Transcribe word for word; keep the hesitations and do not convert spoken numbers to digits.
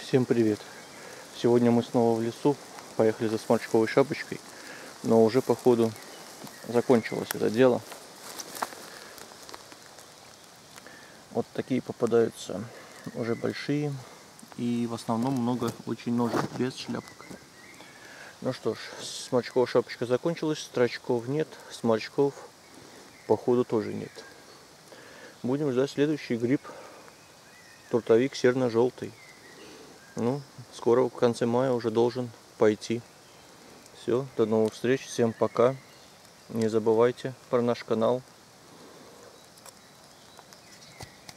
Всем привет! Сегодня мы снова в лесу, поехали за сморчковой шапочкой, но уже походу закончилось это дело. Вот такие попадаются уже большие, и в основном много очень ножек без шляпок. Ну что ж, сморчковая шапочка закончилась, строчков нет, сморчков походу тоже нет. Будем ждать следующий гриб, трутовик серно-желтый. Ну, скоро, в конце мая, уже должен пойти. Все, до новых встреч, всем пока. Не забывайте про наш канал.